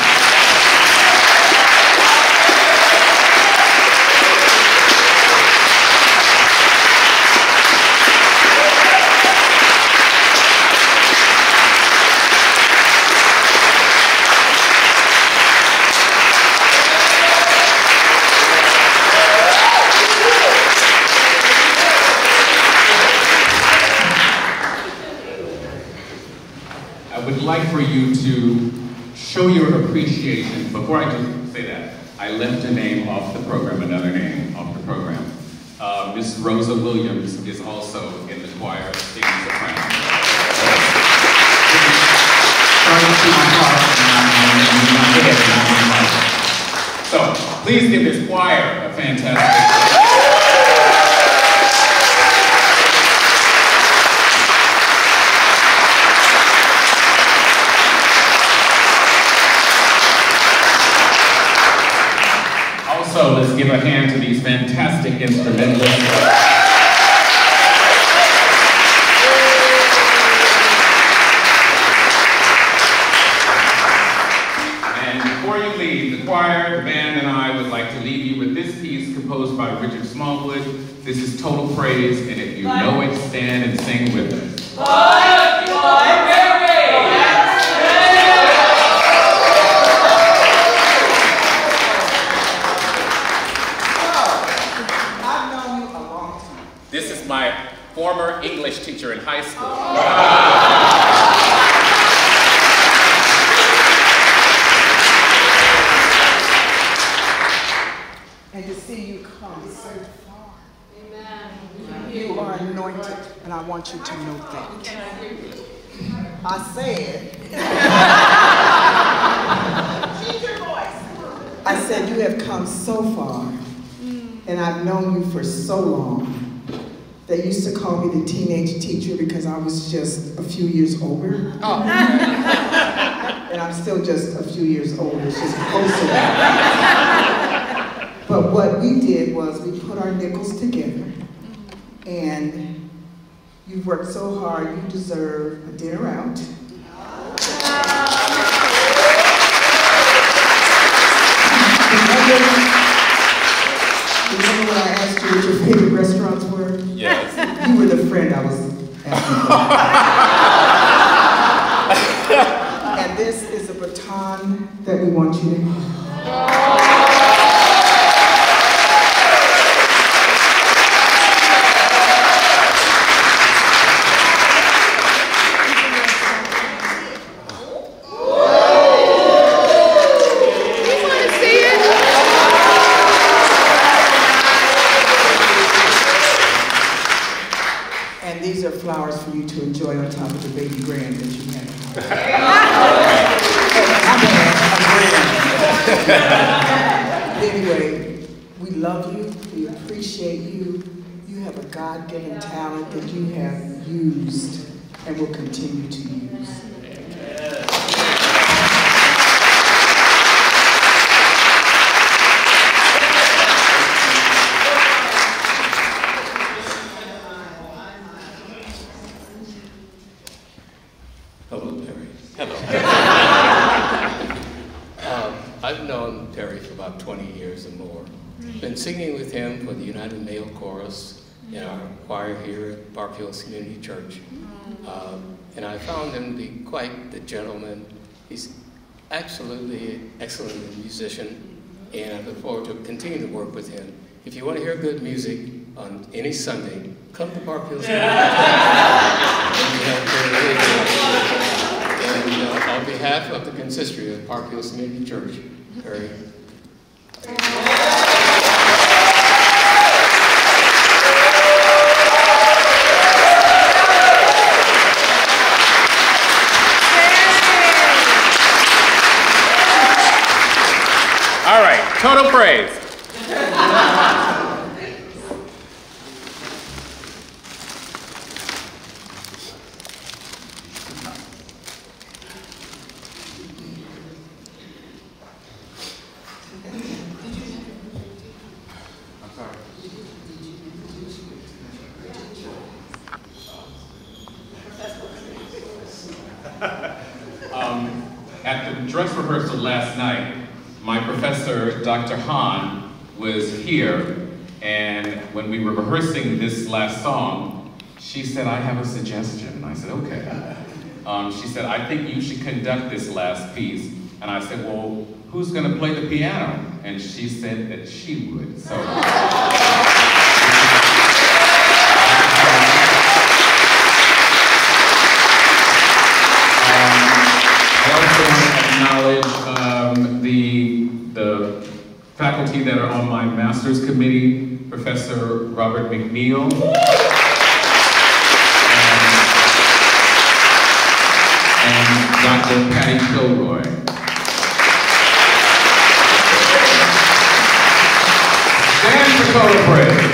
I would like for you to show your appreciation. Before I do say that, I left a name off the program, another name off the program. Miss Rosa Williams is also in the choir, singing soprano. So please give this choir a fantastic. So let's give a hand to these fantastic instrumentalists. This is Total Praise, and if you know it, stand and sing with us. I've known you a long time. This is my former English teacher in high school. And to see you come so far. Amen. You are anointed, and I want you to know that. I said, I said, you have come so far, and I've known you for so long. They used to call me the teenage teacher because I was just a few years older. Oh. And I'm still just a few years older, it's just closer. But what we did was we put our nickels together, and you've worked so hard, you deserve a dinner out. Remember when I asked you what your favorite restaurants were? Yes. You were the friend I was asking for. And this is a baton that we want you to have. These are flowers for you to enjoy on top of the baby grand that you have. Anyway, we love you, we appreciate you. You have a God-given talent that you have used and will continue to use. Hello, Perry. Hello. I've known Perry for about 20 years or more. Been singing with him for the United Male Chorus in our choir here at Park Hills Community Church. And I found him to be quite the gentleman. He's absolutely excellent musician, and I look forward to continuing to work with him. If you want to hear good music on any Sunday, come to Park Hills Community Church. And on behalf of the consistory of Park Hills Community Church, Perry. All right, Total Praise. At the dress rehearsal last night, my professor, Dr. Hahn, was here, and when we were rehearsing this last song, she said, I have a suggestion. And I said, okay. She said, I think you should conduct this last piece. And I said, well, who's going to play the piano? And she said that she would. So. I also want to acknowledge the faculty that are on my master's committee, Professor Robert McNeil, and Dr. Patty Kilroy. Stand for Total Praise.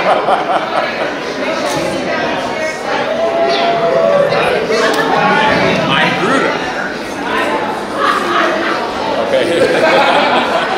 Mike Gruder. Okay.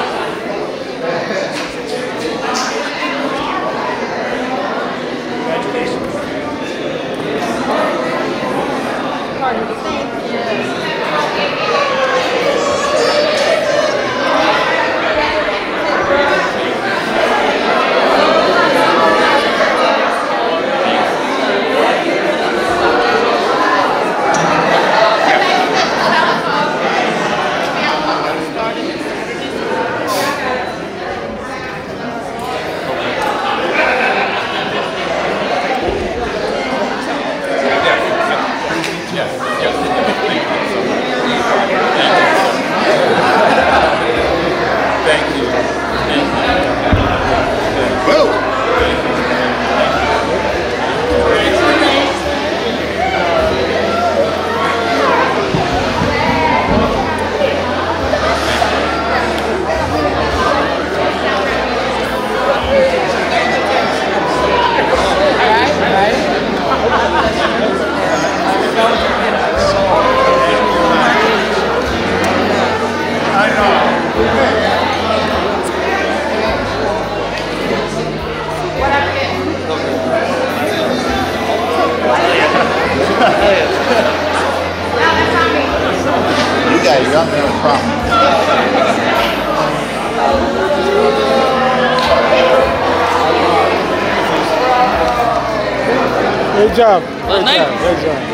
Great job. Great job. Great job.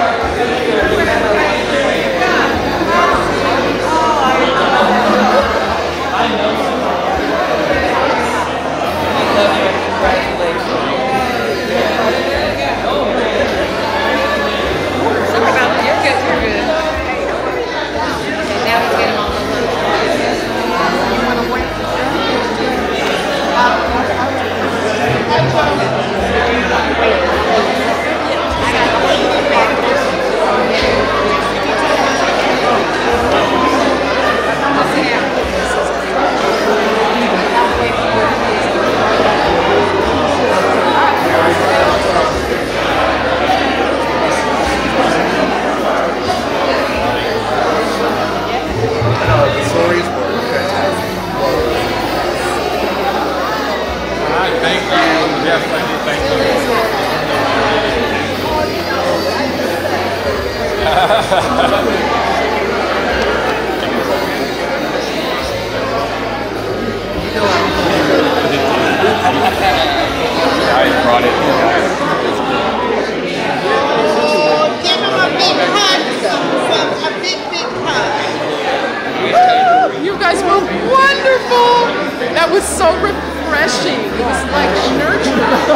You guys were wonderful. That was so refreshing. It was like nurturing.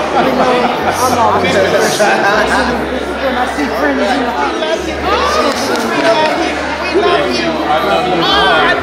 When I see friends, we love you. We love you. We love you. Oh, I